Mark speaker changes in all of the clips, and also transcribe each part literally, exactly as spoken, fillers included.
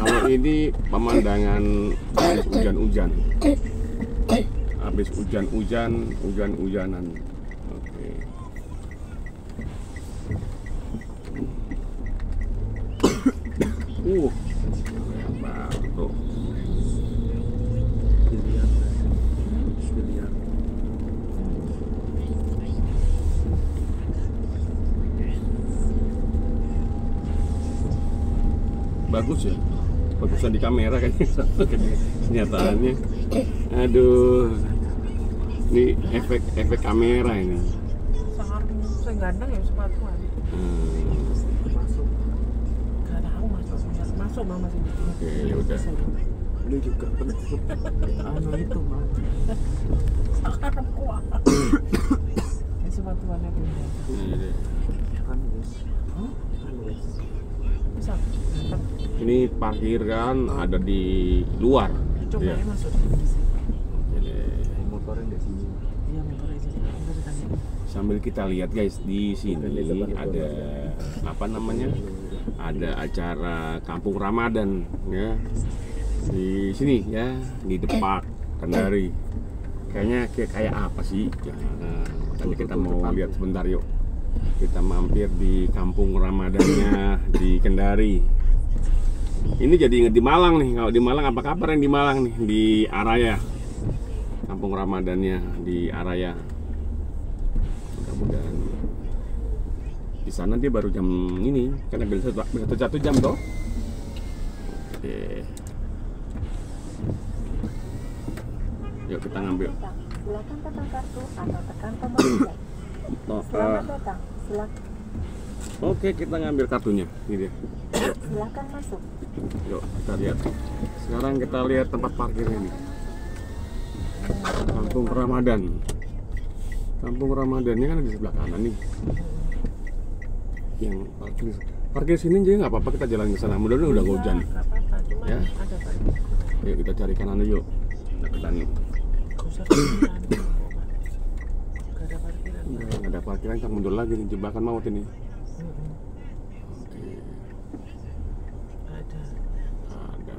Speaker 1: Kalau ini pemandangan habis hujan-hujan, habis hujan-hujan, hujan-hujanan. Oke. Uh, baru.
Speaker 2: Dilihat, dilihat.
Speaker 1: Bagus ya, bagusan di kamera kayaknya sama kenyataannya. Aduh, ini efek efek kamera ini.
Speaker 3: Sangat saya gandeng ya sepatuan.
Speaker 1: Hmm.
Speaker 2: Masuk.
Speaker 3: Gak tahu masuk masuk mama sini.
Speaker 1: Oke, ya udah.
Speaker 2: Lu juga penutup. Anu itu mah.
Speaker 3: Sekarang kuat. Ini sepatuannya pindah.
Speaker 1: Ini,
Speaker 2: Kan guys.
Speaker 3: Hmm?
Speaker 2: Kan guys.
Speaker 3: Bisa.
Speaker 1: ini parkiran ada di luar.
Speaker 3: Coba
Speaker 1: Ya.
Speaker 3: ya masuk.
Speaker 1: Jadi,
Speaker 2: Motornya di sini.
Speaker 3: Iya motornya sini. Udah ditanya.
Speaker 1: sambil kita lihat guys, di sini ada apa namanya? Ada acara Kampung Ramadan ya. Di sini ya, di Depak, Kendari. Kayaknya kayak kayak apa sih? Ya, nah, tadi kita mau lihat sebentar yuk. Kita mampir di Kampung Ramadannya di Kendari. Ini jadi inget di Malang nih. Kalau di Malang apa kabar yang di Malang nih? Di Araya. Kampung Ramadannya di Araya. Mudah-mudahan di sana dia baru jam ini, karena bisa satu satu jam toh. Oke. Yuk kita ngambil.
Speaker 4: Silakan tekan kartu atau tekan tombol tiga.
Speaker 1: No,
Speaker 4: Selamat
Speaker 1: uh,
Speaker 4: datang. Silakan,
Speaker 1: Oke, kita ngambil kartunya. Ini dia.
Speaker 4: silakan masuk.
Speaker 1: Yuk kita lihat. Sekarang kita lihat tempat parkirnya nih. Kampung Ramadan. Kampung Ramadannya kan ada di sebelah kanan nih. Yang parkir parkir sini aja nggak apa-apa, kita jalan ke sana. Mudah-mudahan udah hujan.
Speaker 3: Gak apa-apa, cuma
Speaker 1: Ya.
Speaker 3: ada parkiran.
Speaker 1: Yuk kita cari kanan yuk. Deketan nih.
Speaker 3: Gak usah parkiran. Gak ada parkiran.
Speaker 1: Nggak ada parkiran, kita mundur lagi nih, jebakan maut ini.
Speaker 3: Mm-mm.
Speaker 1: Oke,
Speaker 3: Ada.
Speaker 1: ada.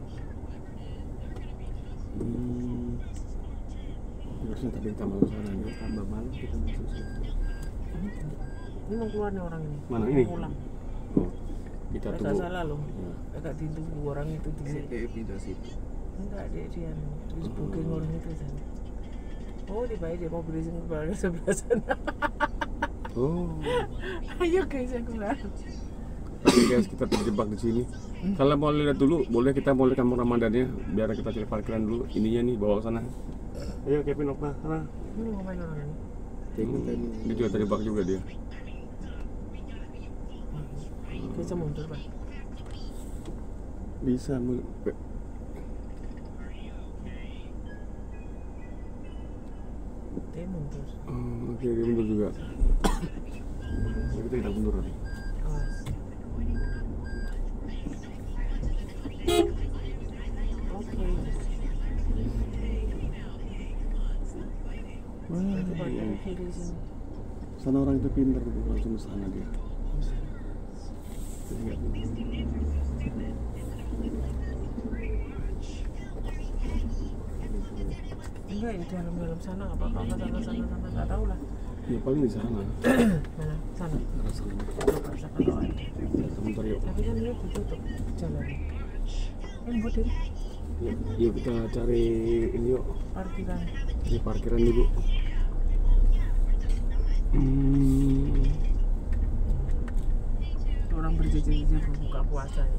Speaker 1: Hmm. Harusnya tadi kita mau ke sana nih.
Speaker 2: Tambah malam kita masuk sini.
Speaker 3: Ini mau keluar nih orang ini.
Speaker 1: Mana
Speaker 3: Mau
Speaker 1: ini?
Speaker 3: pulang.
Speaker 1: Oh, kita
Speaker 3: Agak
Speaker 1: tunggu.
Speaker 3: salah loh.
Speaker 1: Ya.
Speaker 3: Agak ditunggu orang itu di sini.
Speaker 2: Eh, pindah situ.
Speaker 3: Enggak, dia dia terus
Speaker 1: Hmm.
Speaker 3: booking orang itu sana. Oh, di bawah dia mau berising ke sebelah sana.
Speaker 1: Oh,
Speaker 3: Ayo guys, aku keluar.
Speaker 1: tapi guys kita terjebak di sini. Kalau mau lihat dulu, boleh kita mau lihat Kampung Ramadannya, biar kita cari parkiran dulu. Ininya nih bawa ke sana. Ayo Kevin, Okta, sana.
Speaker 3: Ini mau ngapain orang ini?
Speaker 2: Tengok tadi.
Speaker 1: Dia juga terjebak juga dia.
Speaker 3: Bisa mundur pak.
Speaker 1: Bisa. mu-
Speaker 3: Dia mundur.
Speaker 1: Oh, oke, dia mundur juga. Ya, kita kita mundur nanti.
Speaker 3: Awas. Oke. Itu bagian kiri sini.
Speaker 1: Sana orang itu pintar, langsung ke sana dia. Jadi nggak pintar.
Speaker 3: Enggak ya dalam-dalam sana nggak apa-apa, nggak sana sana sana nggak tahu lah.
Speaker 1: Ya paling di sana.
Speaker 3: Mana? Sana.
Speaker 1: Arah sana.
Speaker 3: Coba siapa tahu ada.
Speaker 1: Sebentar yuk.
Speaker 3: Tapi kan ini ditutup jalan. Ini buat ini
Speaker 1: Yuk, yuk kita cari ini yuk.
Speaker 3: parkiran.
Speaker 1: Cari parkiran dulu. Hmm.
Speaker 3: Orang berjejer-jejer berbuka puasa. Ya.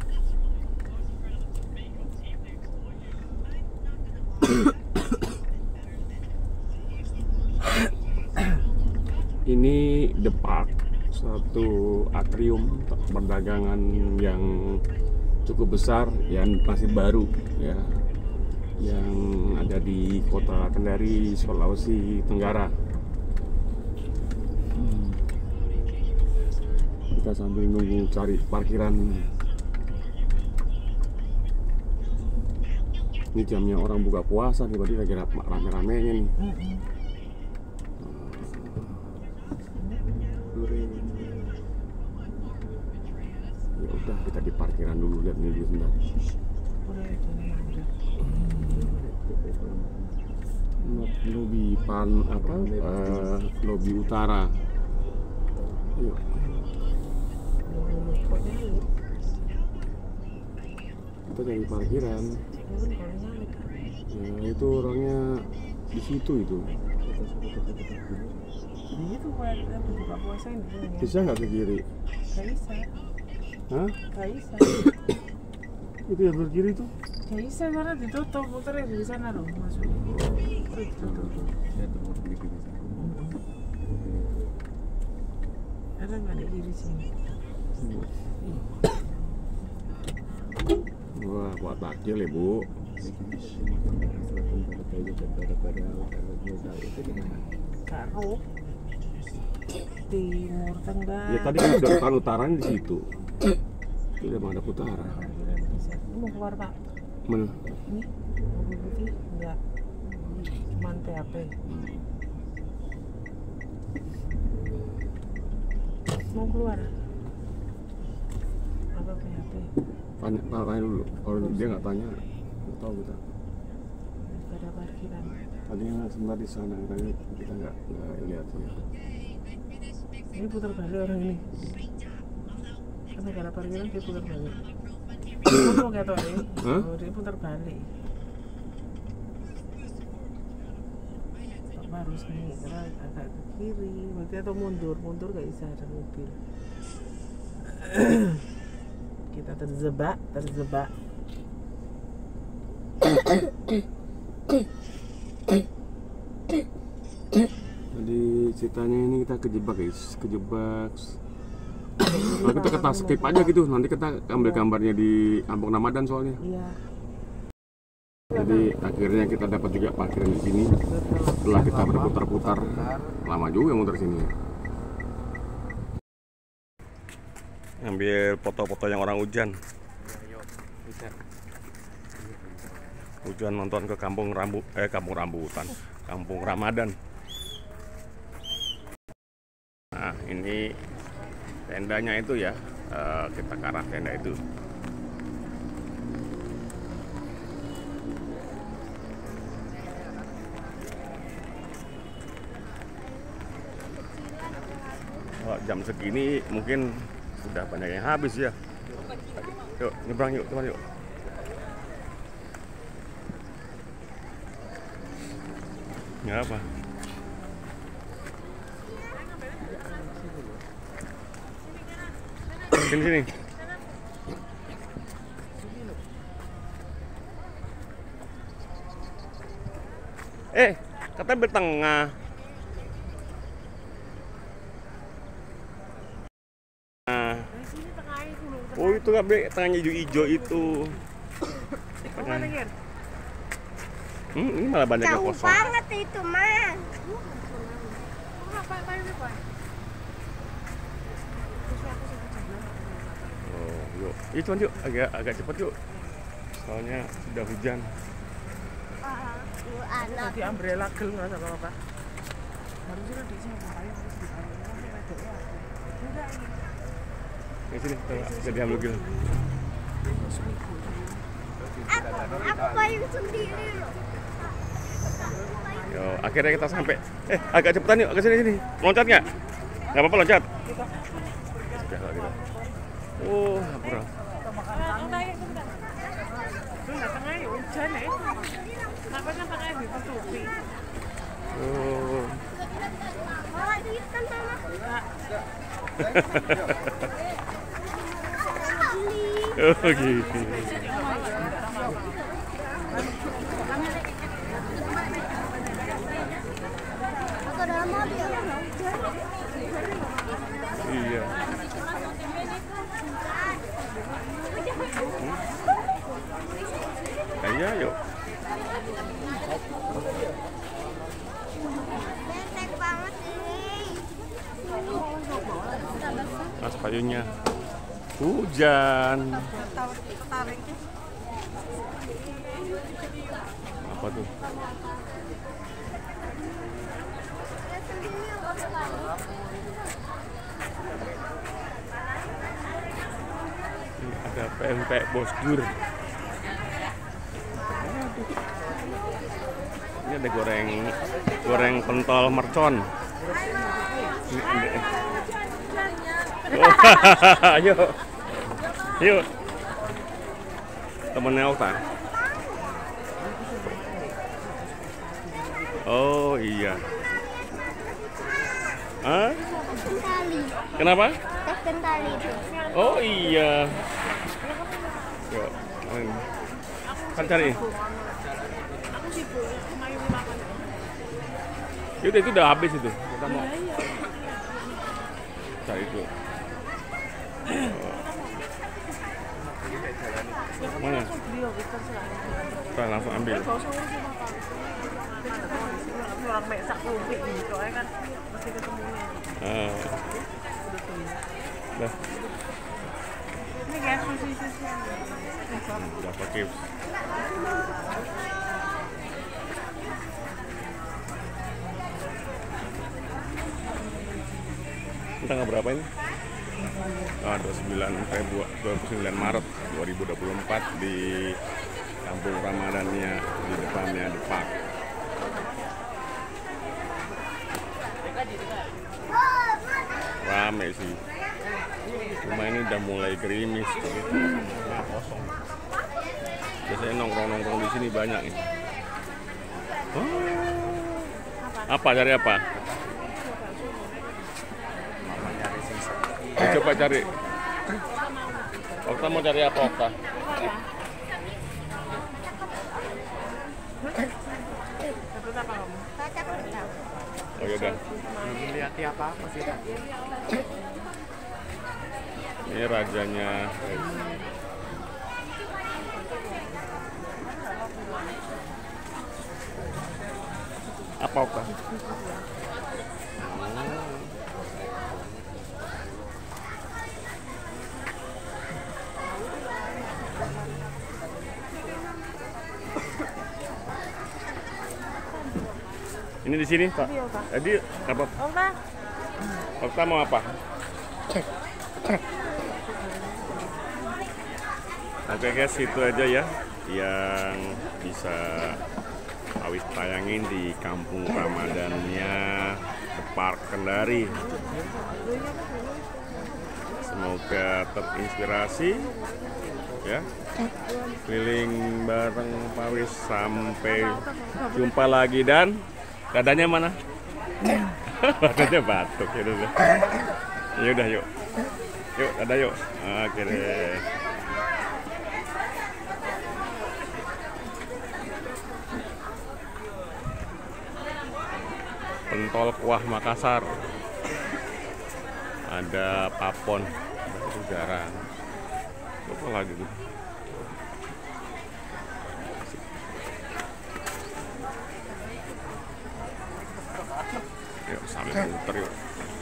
Speaker 1: Ini Depak, satu atrium perdagangan yang cukup besar yang masih baru ya, yang ada di kota Kendari, Sulawesi Tenggara. Hmm. Kita sambil nunggu cari parkiran. Ini jamnya orang buka puasa nih, berarti lagi rame-ramenya nih.
Speaker 3: Mm-mm.
Speaker 1: Ya udah kita di parkiran dulu, lihat nih dulu sebentar.
Speaker 3: Udah jadi ada.
Speaker 1: Lobi pan apa? Uh, lobi utara. Yuk.
Speaker 3: Kok nyalip?
Speaker 1: Kita cari parkiran.
Speaker 3: Ya kan kalau nyalip.
Speaker 1: Ya itu orangnya di situ itu.
Speaker 3: Di situ buat apa buka puasa ini?
Speaker 1: Bisa nggak ke kiri?
Speaker 3: Gak bisa.
Speaker 1: Hah?
Speaker 3: Gak bisa.
Speaker 1: Itu yang ke kiri tuh?
Speaker 3: Gak bisa karena ditutup, muternya di sana loh masuk. Itu ditutup. Ada nggak di kiri sini?
Speaker 1: Wah, buat takjil ya bu.
Speaker 3: Karo timur tengah.
Speaker 1: Ya tadi kan udah kan utaranya di situ. Itu udah menghadap utara.
Speaker 3: Ini mau keluar pak?
Speaker 1: Mana?
Speaker 3: Ini mobil putih enggak, cuman P H P. Mau keluar? Apa P H P?
Speaker 1: Tanya, tanya dulu. Kalau dia nggak tanya, nggak tahu kita.
Speaker 3: Gak ada parkiran.
Speaker 1: Tadinya sebentar di sana, tadi kita nggak nggak lihat ya.
Speaker 3: Ini putar balik orang ini. Karena gak ada parkiran dia putar balik. Mau nggak tahu ya?
Speaker 1: Hah?
Speaker 3: Oh, dia putar balik. Bapak harus nih, karena agak ke kiri. Berarti atau mundur, mundur gak bisa ada mobil. Kita terjebak, terjebak.
Speaker 1: Jadi ceritanya ini kita kejebak guys, kejebak. Kalau kita kata skip aja gitu, nanti kita ambil gambarnya di Kampung Ramadan soalnya.
Speaker 3: Iya.
Speaker 1: Jadi akhirnya kita dapat juga parkiran di sini. Setelah kita berputar-putar, lama juga muter sini. Ambil foto-foto yang orang hujan. Hujan nonton ke Kampung Rambu, eh Kampung Rambutan, Kampung Ramadan. Nah ini tendanya itu ya, uh, kita ke arah tenda itu. Oh, jam segini mungkin sudah banyak yang habis ya. Yuk nyebrang yuk teman yuk. Nggak apa. Sini sini. Eh, katanya bertengah. Nah. Oh itu nggak be, tengahnya hijau-hijau itu. Tengah. Hmm, ini malah banyak yang
Speaker 5: Jauh
Speaker 1: kosong.
Speaker 5: banget itu mah.
Speaker 1: Oh, yuk. Yuk cuman yuk, agak agak cepat yuk. Soalnya sudah hujan.
Speaker 5: Ah, lu anak.
Speaker 3: Tadi umbrella gel nggak sama apa? Harusnya di sini bahaya harus di sana. Enggak ini.
Speaker 1: Di sini, jadi ambil gil.
Speaker 5: Aku, aku payung sendiri loh.
Speaker 1: Yo, akhirnya kita sampai. Eh, agak cepetan yuk, ke sini sini. Loncat nggak? Nggak apa-apa loncat. Sudah lah kita. Oh, hampura.
Speaker 3: Itu nggak tengah ya hujan ya. Makanya tengah ditutupi.
Speaker 1: Oh.
Speaker 5: Bawa duit kan mama.
Speaker 1: Oh gitu.
Speaker 5: Aku dalam mobil.
Speaker 1: Iya. Hmm? Iya, yuk.
Speaker 5: Betek banget ini.
Speaker 1: Mas payungnya. Hujan. Apa tuh? Ada pempek Bosdur. Ini ada goreng goreng pentol mercon. Ini ada. Oh, ayo, yuk. Temennya Okta. Oh iya. Hah?
Speaker 5: Kentali.
Speaker 1: Kenapa?
Speaker 5: Teh kentali itu.
Speaker 1: Oh iya. Yuk, kan cari. Yaudah itu udah habis itu. Kita mau cari itu. Mana? Kita langsung ambil.
Speaker 3: Orang mesak lubik gitu, kan mesti ketemunya.
Speaker 1: Ah. Dah.
Speaker 3: Ini kayak sushi-sushi.
Speaker 1: Udah pakai. Tanggal berapa ini? Ah, dua puluh sembilan Februari, dua puluh sembilan Maret dua ribu dua puluh empat di Kampung Ramadannya di depannya Depak. Rame sih. Cuma ini udah mulai gerimis tapi nah, kosong. Biasanya nongkrong-nongkrong di sini banyak ini. Oh. Apa cari apa? Coba cari. Okta mau cari apa Okta?
Speaker 5: Baca kertas.
Speaker 1: Oh yaudah.
Speaker 2: Belum lihat apa-apa sih.
Speaker 1: Ini rajanya. Apa Okta? Ini di sini Pak. Jadi apa?
Speaker 3: Okta.
Speaker 1: Okta mau apa? Oke guys, itu aja ya yang bisa Awis tayangin di Kampung Ramadannya Depak Kendari. Semoga terinspirasi ya. Keliling bareng Pak Awis, sampai jumpa lagi. Dan dadanya mana? Dadanya batuk ya udah. Ya udah yuk. Yuk, dadah yuk. Oke deh. Pentol kuah Makassar. Ada papon. Itu jarang. Apa lagi tuh? Yuk sambil muter yuk.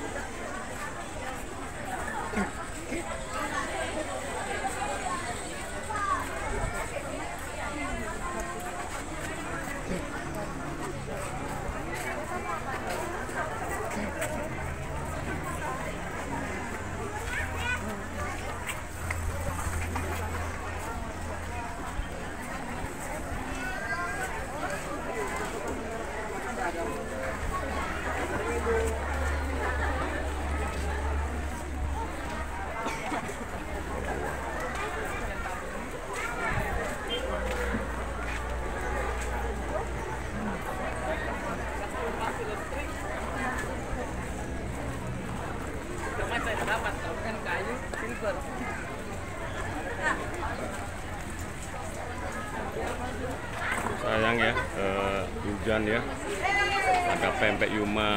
Speaker 1: Sayang ya, eh, hujan ya. Ada pempek Yuma.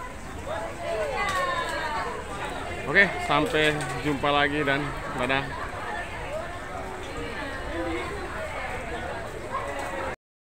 Speaker 1: Oke, sampai jumpa lagi dan dadah.